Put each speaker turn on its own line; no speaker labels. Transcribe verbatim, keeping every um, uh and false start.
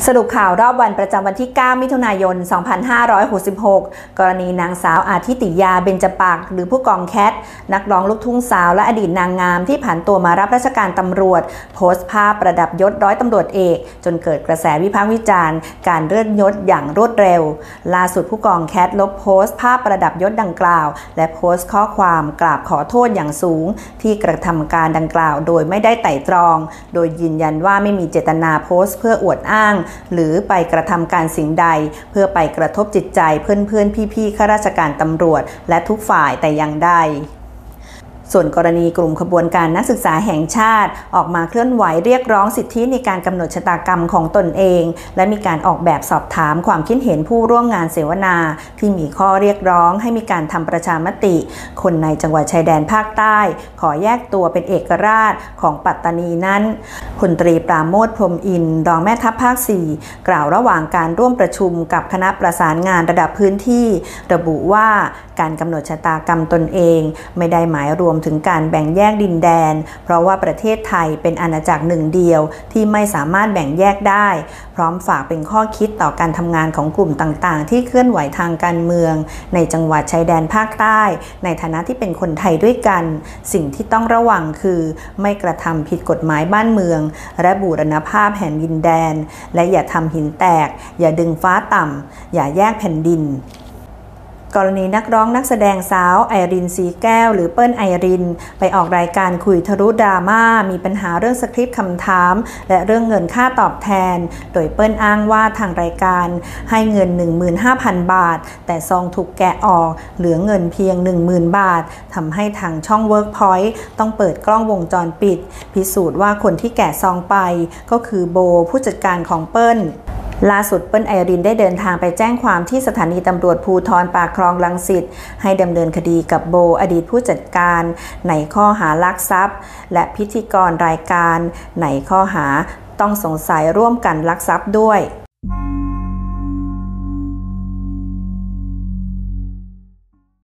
สรุปข่าวรอบวันประจำวันที่ เก้า มิถุนายน สองพันห้าร้อยหกสิบหก กรณีนางสาวอาทิติยาเบญจปักษ์หรือผู้กองแคทนักร้องลูกทุ่งสาวและอดีตนางงามที่ผันตัวมารับราชการตำรวจโพสต์ภาพประดับยศร้อยตำรวจเอกจนเกิดกระแสวิพากษ์วิจารณ์การเลื่อนยศอย่างรวดเร็วล่าสุดผู้กองแคทลบโพสต์ภาพประดับยศดังกล่าวและโพสต์ข้อความกราบขอโทษอย่างสูงที่กระทำการดังกล่าวโดยไม่ได้ไตร่ตรองโดยยืนยันว่าไม่มีเจตนาโพสต์เพื่ออวดอ้างหรือไปกระทำการสิ่งใดเพื่อไปกระทบจิตใจเพื่อนๆพี่ๆข้าราชการตำรวจและทุกฝ่ายแต่อย่างใดส่วนกรณีกลุ่มขบวนการนักศึกษาแห่งชาติออกมาเคลื่อนไหวเรียกร้องสิทธิในการกำหนดชะตากรรมของตนเองและมีการออกแบบสอบถามความคิดเห็นผู้ร่วมงานเสวนาที่มีข้อเรียกร้องให้มีการทำประชามติคนในจังหวัดชายแดนภาคใต้ขอแยกตัวเป็นเอกราชของปัตตานีนั้นพลตรีปราโมท พรหมอินทร์รองแม่ทัพภาคสี่กล่าวระหว่างการร่วมประชุมกับคณะประสานงานระดับพื้นที่ระบุว่าการกำหนดชะตากรรมตนเองไม่ได้หมายรวมถึงการแบ่งแยกดินแดนเพราะว่าประเทศไทยเป็นอาณาจักรหนึ่งเดียวที่ไม่สามารถแบ่งแยกได้พร้อมฝากเป็นข้อคิดต่อการทำงานของกลุ่มต่างๆที่เคลื่อนไหวทางการเมืองในจังหวัดชายแดนภาคใต้ในฐานะที่เป็นคนไทยด้วยกันสิ่งที่ต้องระวังคือไม่กระทำผิดกฎหมายบ้านเมืองและบูรณภาพแห่งดินแดนและอย่าทำหินแตกอย่าดึงฟ้าต่ำอย่าแยกแผ่นดินกรณีนักร้องนักแสดงสาวไอรินสีแก้วหรือเปิ้ลไอรินไปออกรายการคุยทะลุดราม่ามีปัญหาเรื่องสคริปต์คำถามและเรื่องเงินค่าตอบแทนโดยเปิ้ลอ้างว่าทางรายการให้เงิน หนึ่งหมื่นห้าพัน บาทแต่ซองถูกแกะออกเหลือเงินเพียง หนึ่งหมื่น บาททำให้ทางช่อง Workpoint ต้องเปิดกล้องวงจรปิดพิสูจน์ว่าคนที่แกะซองไปก็คือโบผู้จัดการของเปิ้ลล่าสุดเปิ้ลไอรินได้เดินทางไปแจ้งความที่สถานีตำรวจภูธรปากคลองรังสิตให้ดำเนินคดีกับโบอดีตผู้จัดการในข้อหาลักทรัพย์และพิธีกรรายการในข้อหาต้องสงสัยร่วมกันลักทรัพย์ด้วย